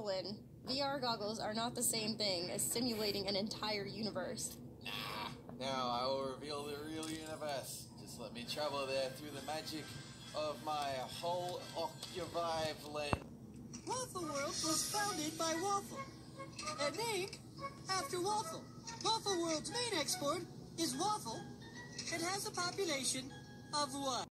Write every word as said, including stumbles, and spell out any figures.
Nolan, V R goggles are not the same thing as simulating an entire universe. Nah, now I will reveal the real universe. Just let me travel there through the magic of my Hol-ocu-vive lens. Waffle World was founded by Waffle, and named after Waffle. Waffle World's main export is waffle, and has a population of what?